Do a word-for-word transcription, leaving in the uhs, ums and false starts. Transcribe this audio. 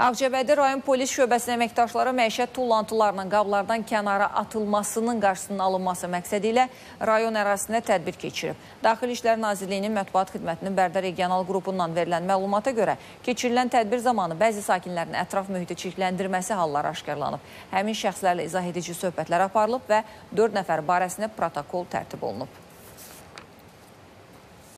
Ağcabədi rayon polis şöbəsinin əməkdaşları məişət tullantılarının qablardan kənara atılmasının qarşısının alınması məqsədi ilə rayon ərazisində tədbir keçirib. Daxili İşlər Nazirliyinin Mətbuat Xidmətinin Bərdə regional qrupundan verilən məlumata görə keçirilən tədbir zamanı bəzi sakinlərin ətraf mühiti çirkləndirməsi halları aşkarlanıb. Həmin şəxslərlə izah edici söhbətlər aparılıb və dörd nəfər barəsində protokol tərtib olunub.